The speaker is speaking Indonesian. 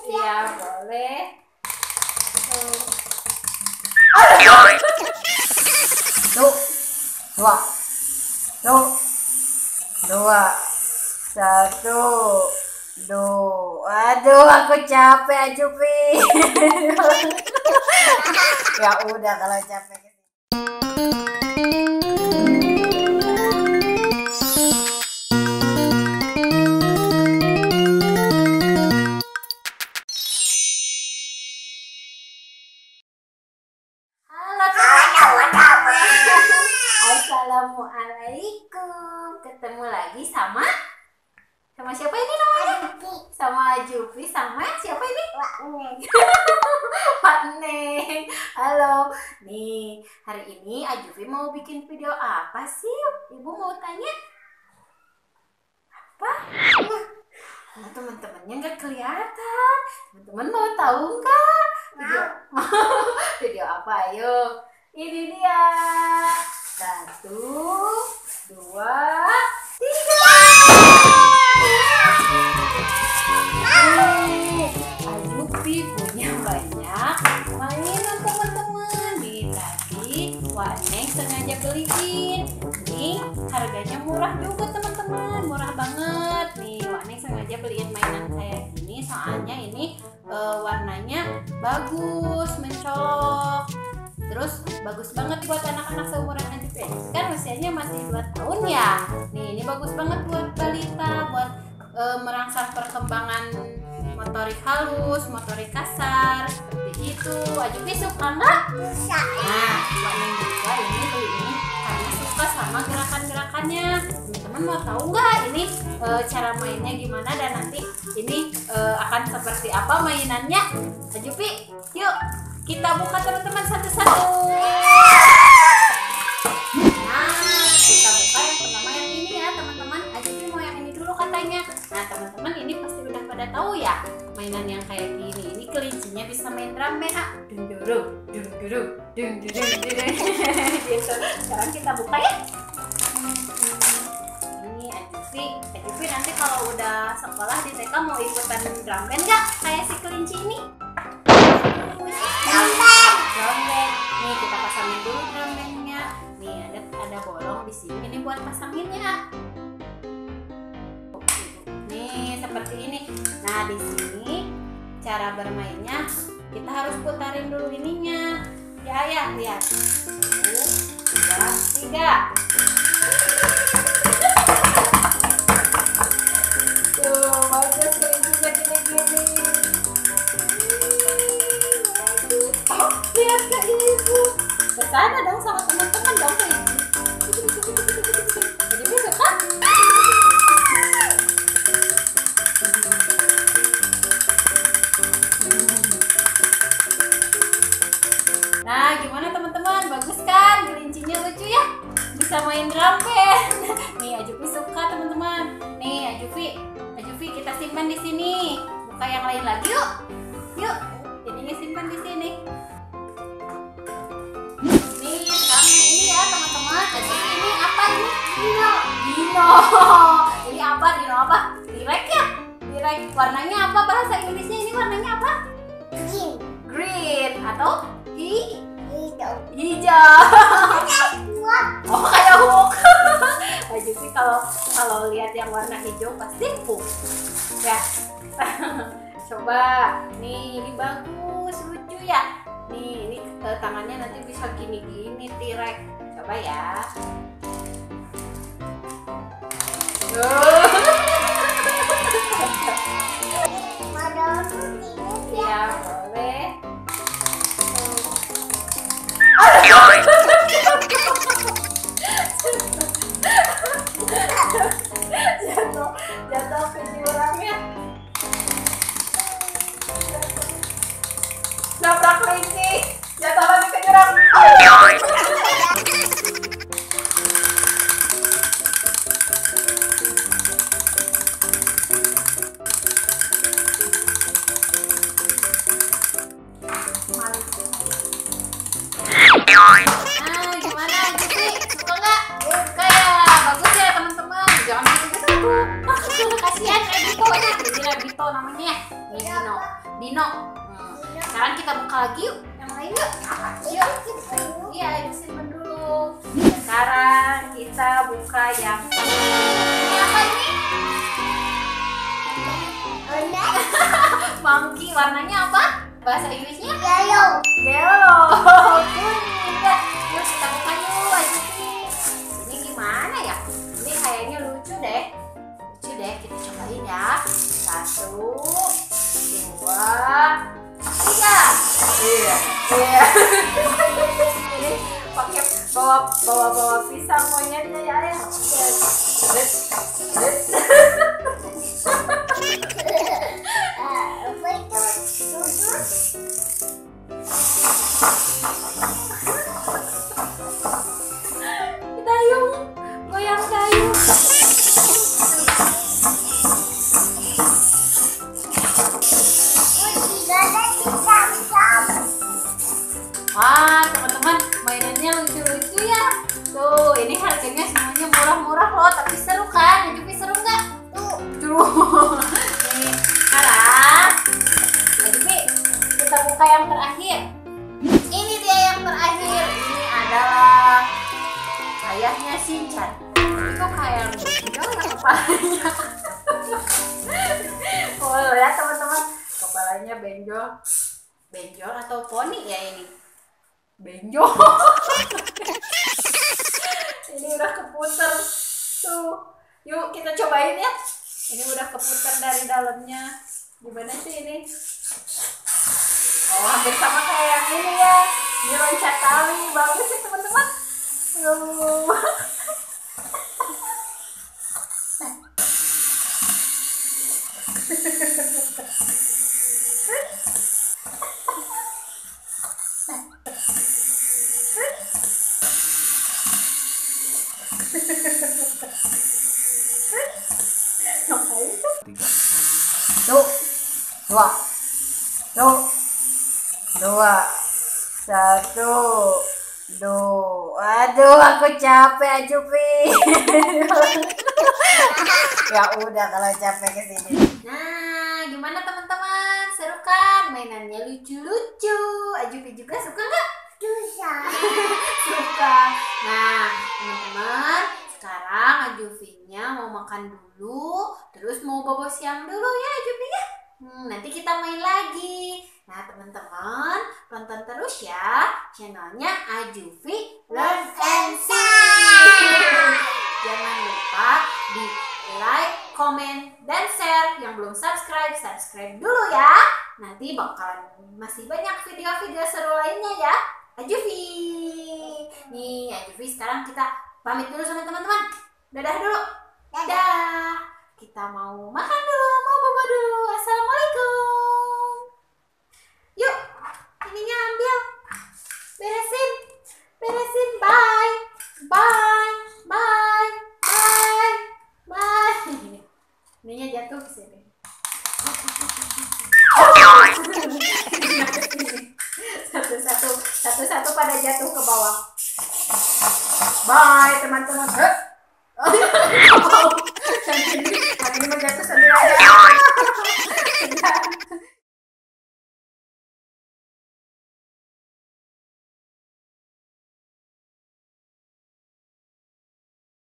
Iya, boleh. Tuh, dua, satu, dua. Aduh, aku capek, Ajupi. Ya udah kalau capek. Assalamualaikum. Ketemu lagi sama siapa ini namanya? Sama Ajupi, sama siapa ini? Pak Neng. Halo. Nih, hari ini Ajupi mau bikin video apa sih? Ibu mau tanya. Apa? Nah, teman-temannya nggak kelihatan. Teman-teman mau tahu nggak? Video apa? Ayo. Ini dia. 1, 2, 3. Ajupi punya banyak mainan teman-teman. Nih tadi Wak Neng sengaja beliin. Nih harganya murah juga teman-teman, murah banget. Nih Wak Neng sengaja beliin mainan kayak gini soalnya ini warnanya bagus, mencolok. Terus bagus banget buat anak-anak seumuran Ajupi. Kan usianya masih 2 tahun ya. Nih ini bagus banget buat balita, buat merangsang perkembangan motorik halus, motorik kasar, seperti itu. Ajupi suka nggak? Suka. Nah, Wak Neng juga ini beli ini karena suka sama gerakan-gerakannya. Teman-teman mau tahu nggak ini cara mainnya gimana dan nanti ini akan seperti apa mainannya? Ajupi, yuk kita buka teman-teman satu-satu. Nah, kita buka yang pertama yang ini ya teman-teman. Ajupi mau yang ini dulu katanya. Nah teman-teman ini pasti udah pada tahu ya mainan yang kayak gini. Ini kelincinya bisa main drum band. Dung durung, dung durung, dung durung, durung. Gitu. Sekarang kita buka ya. Ini Ajupi nanti kalau udah sekolah di TK mau ikutan drum band nggak? Kayak si kelinci ini. Drum band. Nih kita pasangin dulu drum bandnya. Nih ada bolong di sini. Ini buat pasanginnya. Nih seperti ini. Nah di sini cara bermainnya kita harus putarin dulu ininya. Ya lihat. 1, 2, 3. Tuh bagus kelincinya gini-gini. Lihat ke ibu. Bersama dong sama teman-teman dong ke ibu. Jadi suka? Nah gimana teman-teman? Bagus kan? Kelincinya lucu ya? Bisa main drum band. Nih Ajupi suka teman-teman. Nih Ajupi kita simpan di sini. Buka yang lain lagi yuk. Yuk. Ininya simpan di sini. Ini ya teman-teman. Jadi ini apa ini? Dino. Ini apa? Dino apa? Direk ya? Direk. Warnanya apa bahasa Inggrisnya? Ini warnanya apa? Green atau hijau. Oh kayak Hulk. Ajupi kalau lihat yang warna hijau pasti Hulk. Ya. Coba. Nih ini bagus, lucu ya. Nih ini tangannya nanti bisa gini-gini T-Rex. Coba ya. Ya boleh. Jatuh ke jurangnya. Nabrak kelinci, jatuh lagi ke jurang. Nah, gimana Ajupi? Suka nggak? Suka ya, bagus ya teman-teman. Jangan gitu-gitu. Kasihan Ajupi. Dito namanya ya. Ini Dino. Sekarang kita buka lagi yuk. Yang lain yuk. Yuk. Iya, disimpan dulu. Sekarang kita buka yang ini apa ini? Monkey, warnanya apa? Bahasa Inggrisnya? Yellow. Kuning ya. Yuk kita buka yuk aja nih. Ini gimana ya? Ini kayaknya lucu deh. Kita cobain ya. 1, 2, 3. Iya. Ini pakai bawa pisang monyetnya ya ayah. Dayung, goyang dayung. Wah, teman-teman, mainannya lucu-lucu ya. Tuh, ini harganya semuanya murah-murah loh, tapi seru kan? Jadi seru nggak? Tuh. Nih, sekarang, jadi kita buka yang terakhir. Ini dia yang terakhir. Ini adalah ayahnya Shinchan. Ini kok kayak benjol ya kepalanya? Oh ya teman-teman, kepalanya benjol atau poni ya ini? Benjol. Ini udah keputer tuh. Yuk kita cobain ya. Ini udah keputer dari dalamnya. Gimana sih ini? Oh, hampir sama kayak yang ini ya. Ini loncat tali. Bagus sih teman-teman. Dua, satu, dua. Aduh, aku capek Ajupi. Ya udah kalau capek kesini. Nah, gimana teman-teman? Seru kan? Mainannya lucu-lucu. Ajupi juga suka nggak? Suka. Nah, teman-teman, sekarang Ajupinya mau makan dulu, terus mau bobo siang dulu ya Ajupi ya. Nanti kita main lagi. Nah teman-teman, tonton terus ya channelnya Ajufi Learn and See. Jangan lupa di like, comment, dan share. Yang belum subscribe dulu ya. Nanti bakalan masih banyak video-video seru lainnya ya. Ajufi. Nih Ajufi, sekarang kita pamit dulu sama teman-teman. Dadah dulu. Dadah. Kita mau makan dulu.